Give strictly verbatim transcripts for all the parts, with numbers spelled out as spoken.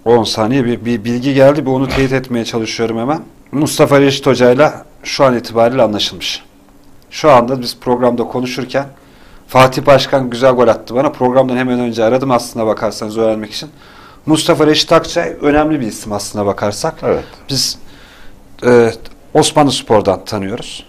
on saniye bir, bir bilgi geldi. Bir onu teyit etmeye çalışıyorum hemen. Mustafa Reşit Hoca'yla şu an itibariyle anlaşılmış. Şu anda biz programda konuşurken Fatih Başkan güzel gol attı bana. Programdan hemen önce aradım aslına bakarsanız öğrenmek için. Mustafa Reşit Akçay önemli bir isim aslına bakarsak. Evet. Biz e, Osmanlıspor'dan tanıyoruz.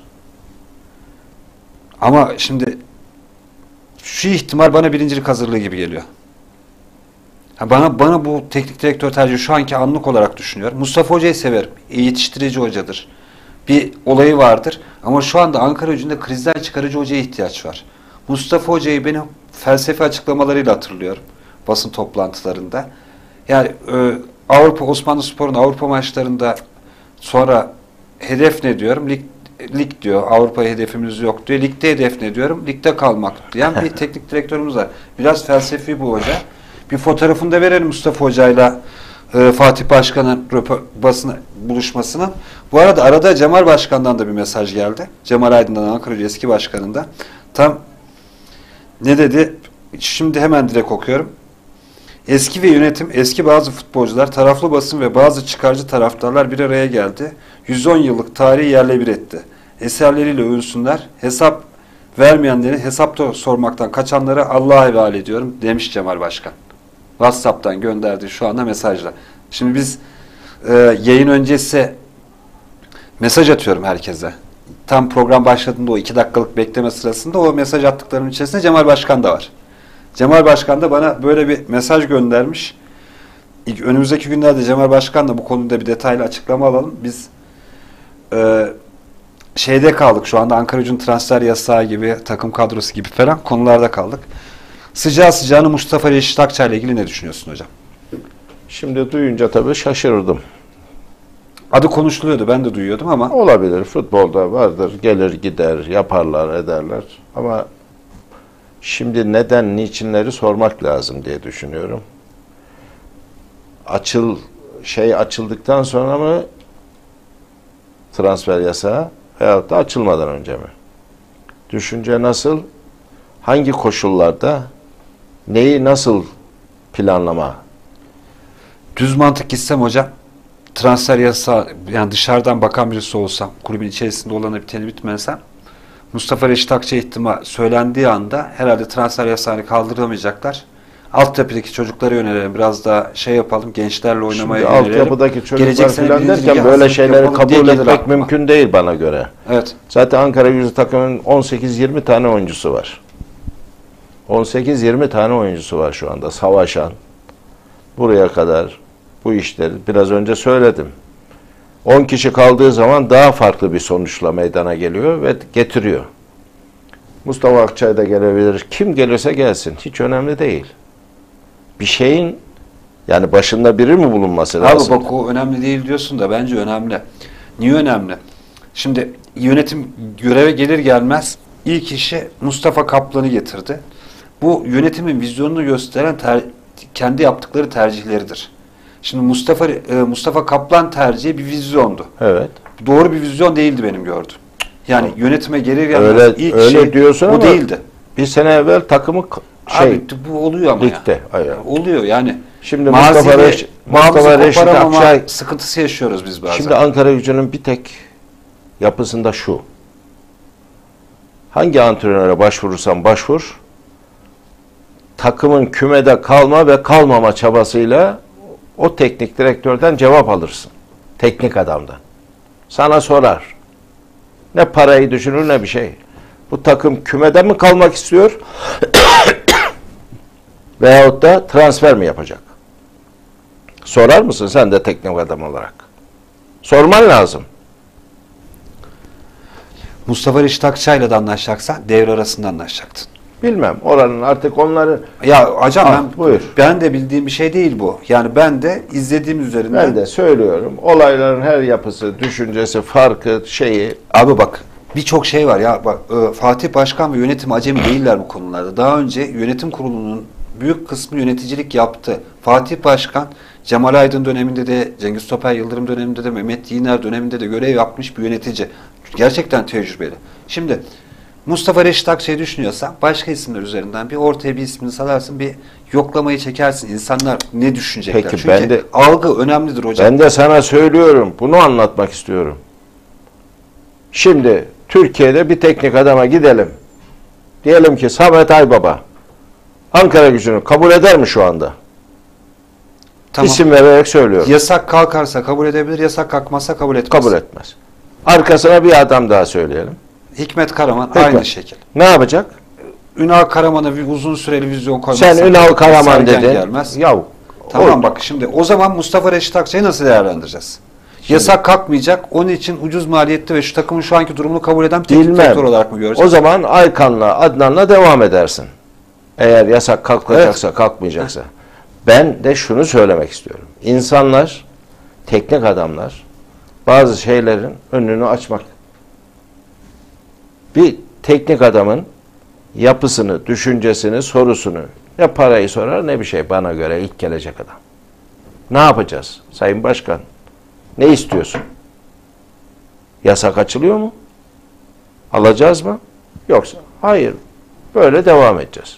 Ama şimdi şu ihtimal bana birincilik hazırlığı gibi geliyor. Bana bana bu teknik direktör tercihi şu anki anlık olarak düşünüyorum. Mustafa Hoca'yı severim. İyi yetiştirici hocadır. Bir olayı vardır. Ama şu anda Ankaragücü'nde krizden çıkarıcı hocaya ihtiyaç var. Mustafa Hoca'yı benim felsefe açıklamalarıyla hatırlıyorum. Basın toplantılarında. Yani e, Avrupa Osmanlıspor'un Avrupa maçlarında sonra hedef ne diyorum? Lig, lig diyor. Avrupa hedefimiz yok diyor. Ligde hedef ne diyorum? Ligde kalmak diyen bir teknik direktörümüz var. Biraz felsefi bu hoca. Bir fotoğrafını da verelim Mustafa Hoca'yla e, Fatih Başkan'ın basın buluşmasının. Bu arada arada Cemal Başkan'dan da bir mesaj geldi. Cemal Aydın'dan, Ankaragücü eski başkanından. Tam ne dedi? Şimdi hemen direkt okuyorum. Eski ve yönetim, eski bazı futbolcular, taraflı basın ve bazı çıkarcı taraftarlar bir araya geldi. yüz on yıllık tarihi yerle bir etti. Eserleriyle övünsünler. Hesap vermeyenleri hesapta sormaktan kaçanları Allah'a havale ediyorum demiş Cemal Başkan. WhatsApp'tan gönderdi şu anda mesajla. Şimdi biz e, yayın öncesi mesaj atıyorum herkese. Tam program başladığında o iki dakikalık bekleme sırasında o mesaj attıklarımın içerisinde Cemal Başkan da var. Cemal Başkan da bana böyle bir mesaj göndermiş. İlk, önümüzdeki günlerde Cemal Başkan'la bu konuda bir detaylı açıklama alalım. Biz e, şeyde kaldık şu anda Ankaragücü'nün transfer yasağı gibi, takım kadrosu gibi falan konularda kaldık. Sıcağı sıcağına Mustafa Reşit Akçay ile ilgili ne düşünüyorsun hocam? Şimdi duyunca tabii şaşırdım. Adı konuşuluyordu, ben de duyuyordum ama. Olabilir, futbolda vardır, gelir gider, yaparlar, ederler. Ama şimdi neden, niçinleri sormak lazım diye düşünüyorum. Açıl, şey açıldıktan sonra mı transfer yasağı veyahut da açılmadan önce mi? Düşünce nasıl? Hangi koşullarda? Neyi nasıl planlama? Düz mantık gitsem hocam, transfer yasağı, yani dışarıdan bakan birisi olsam, kulübün içerisinde olanı bir biteni bitmesem, Mustafa Reşit Akçay ihtimal söylendiği anda herhalde transfer yasağını kaldıramayacaklar. Altyapıdaki çocuklara yönelelim, biraz daha şey yapalım, gençlerle oynamaya Şimdi yönelelim. Altyapıdaki çocuklar Gelecek falan sene derken böyle şeyleri kabul etmek aklıma. mümkün değil bana göre. Evet. Zaten Ankaragücü takımının on sekiz yirmi tane oyuncusu var. on sekiz yirmi tane oyuncusu var şu anda savaşan. Buraya kadar bu işleri biraz önce söyledim. on kişi kaldığı zaman daha farklı bir sonuçla meydana geliyor ve getiriyor. Mustafa Akçay da gelebilir. Kim gelirse gelsin. Hiç önemli değil. Bir şeyin yani başında biri mi bulunması lazım? Abi bak o önemli değil diyorsun da bence önemli. Niye önemli? Şimdi yönetim göreve gelir gelmez ilk işi Mustafa Kaplan'ı getirdi. Bu yönetimin vizyonunu gösteren ter, kendi yaptıkları tercihleridir. Şimdi Mustafa e, Mustafa Kaplan tercihi bir vizyondu. Evet. Doğru bir vizyon değildi benim gördüğüm. Yani yönetime gelir gelmez öyle, ilk öyle şey diyorsun o ama değildi. Bir sene evvel takımı şey Abi bu oluyor ama ligde, ya. yani. Oluyor yani. Şimdi Maziyi, Mustafa Reşit, Mustafa Reşit Akçay sıkıntısı yaşıyoruz biz bazen. Şimdi Ankaragücü'nün bir tek yapısında şu. Hangi antrenöre başvurursan başvur, takımın kümede kalma ve kalmama çabasıyla o teknik direktörden cevap alırsın. Teknik adamdan. Sana sorar. Ne parayı düşünür ne bir şey. Bu takım kümede mi kalmak istiyor veyahut da transfer mi yapacak? Sorar mısın sen de teknik adam olarak? Sorman lazım. Mustafa Reşit Akçay'la da anlaşacaksan devre arasında anlaşacaktın. Bilmem. Oranın artık onları... Ya hocam ah, ben, buyur. ben de bildiğim bir şey değil bu. Yani ben de izlediğim üzerinden... Ben de söylüyorum. Olayların her yapısı, düşüncesi, farkı, şeyi... Abi bak birçok şey var ya. Bak, e, Fatih Başkan ve yönetim acemi değiller bu konularda. Daha önce yönetim kurulunun büyük kısmı yöneticilik yaptı. Fatih Başkan Cemal Aydın döneminde de, Cengiz Topel Yıldırım döneminde de, Mehmet Yiğner döneminde de görev yapmış bir yönetici. Gerçekten tecrübeli. Şimdi Mustafa Reşit Akçay'ı düşünüyorsan başka isimler üzerinden bir ortaya bir ismini salarsın, bir yoklamayı çekersin. İnsanlar ne düşünecekler? Peki, Çünkü ben de- algı önemlidir hocam. Ben de sana söylüyorum. Bunu anlatmak istiyorum. Şimdi Türkiye'de bir teknik adama gidelim. Diyelim ki Samet Aybaba Ankara Gücü'nü kabul eder mi şu anda? Tamam. İsim vererek söylüyorum. Yasak kalkarsa kabul edebilir, yasak kalkmazsa kabul etmez. Kabul etmez. Arkasına bir adam daha söyleyelim. Hikmet Karaman Hikmet. aynı şekil. Ne yapacak? Ünal Karaman'a bir uzun süreli vizyon koymazsa Sen Ünal Karaman sergen dedin. gelmez. Yahu, Tamam o- bak şimdi o zaman Mustafa Reşit Akçay'ı nasıl değerlendireceğiz? Yasak kalkmayacak. Onun için ucuz maliyetli ve şu takımın şu anki durumunu kabul eden teknik Bilmem. direktör olarak mı göreceğiz? O zaman Aykan'la Adnan'la devam edersin. Eğer yasak kalkacaksa, kalkmayacaksa. Ben de şunu söylemek istiyorum. İnsanlar, teknik adamlar bazı şeylerin önünü açmak. Bir teknik adamın yapısını, düşüncesini, sorusunu ne parayı sorar ne bir şey bana göre ilk gelecek adam. Ne yapacağız Sayın Başkan? Ne istiyorsun? Yasak açılıyor mu? Alacağız mı? Yoksa hayır. Böyle devam edeceğiz.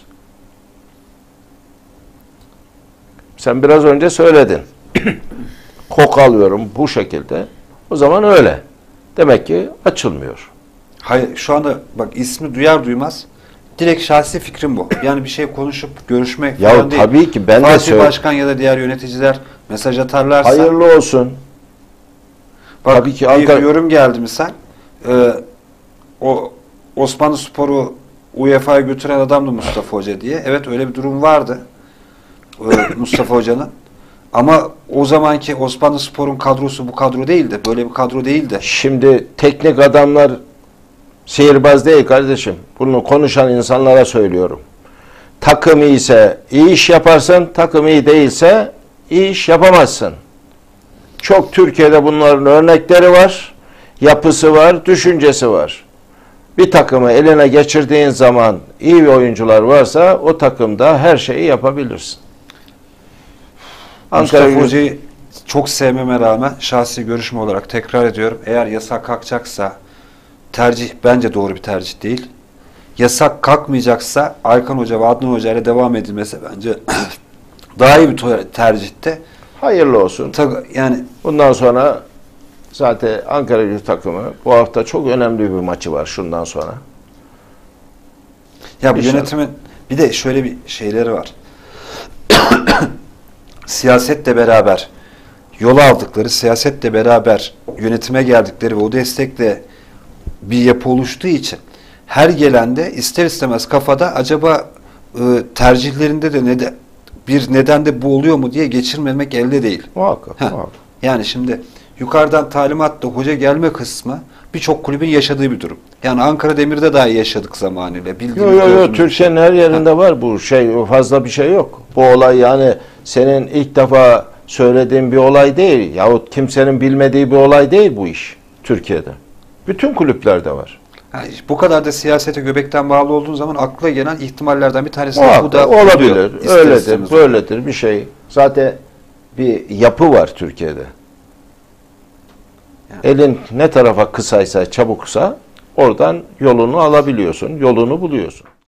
Sen biraz önce söyledin. Kok alıyorum bu şekilde. O zaman öyle. Demek ki açılmıyor. Hayır şu anda bak ismi duyar duymaz direkt şahsi fikrim bu. Yani bir şey konuşup görüşmek Ya falan değil. tabii ki ben de Fatih söyle- Başkan ya da diğer yöneticiler mesaj atarlarsa Hayırlı olsun. bak, Tabii ki bir Ankara- yorum geldi misal e, o Osmanlı Spor'u U E F A'ya götüren adamdı Mustafa Hoca diye. Evet öyle bir durum vardı. e, Mustafa Hoca'nın. Ama o zamanki Osmanlı Spor'un kadrosu bu kadro değildi. Böyle bir kadro değildi. Şimdi teknik adamlar sihirbaz değil kardeşim. Bunu konuşan insanlara söylüyorum. Takım iyiyse iyi iş yaparsın, takım iyi değilse iyi iş yapamazsın. Çok Türkiye'de bunların örnekleri var, yapısı var, düşüncesi var. Bir takımı eline geçirdiğin zaman iyi oyuncular varsa o takımda her şeyi yapabilirsin. Ankara Mustafa Gücü- Hoca'yı çok sevmeme rağmen şahsi görüşüm olarak tekrar ediyorum. Eğer yasak kalkacaksa tercih bence doğru bir tercih değil. Yasak kalkmayacaksa Aykan Hoca ve Adnan Hoca ile devam edilmesi bence daha iyi bir to- tercihti. hayırlı olsun. Ta- Yani Bundan sonra zaten Ankara Gücü takımı bu hafta çok önemli bir maçı var şundan sonra. ya bu İnşallah. yönetimin bir de şöyle bir şeyleri var. Siyasetle beraber yol aldıkları, siyasetle beraber yönetime geldikleri ve o destekle bir yapı oluştuğu için her gelende ister istemez kafada acaba e, tercihlerinde de ne de bir neden de bu oluyor mu diye geçirmemek elde değil. Muhakkak, Heh. muhakkak. Yani şimdi yukarıdan talimatla hoca gelme kısmı birçok kulübün yaşadığı bir durum. Yani Ankara Demir'de dahi yaşadık zamanıyla. Bildiğimiz, Yok yok yok gördüğümüz Türkiye'nin her yerinde var bu şey, fazla bir şey yok. Bu olay yani senin ilk defa söylediğin bir olay değil yahut kimsenin bilmediği bir olay değil bu iş Türkiye'de. Bütün kulüplerde var. Yani bu kadar da siyasete göbekten bağlı olduğun zaman akla gelen ihtimallerden bir tanesi de bu Muhakkak da olabilir, oluyor. İster öyledir, istemez. böyledir bir şey. Zaten bir yapı var Türkiye'de. Yani. Elin ne tarafa kısaysa, çabuksa oradan yolunu alabiliyorsun, yolunu buluyorsun.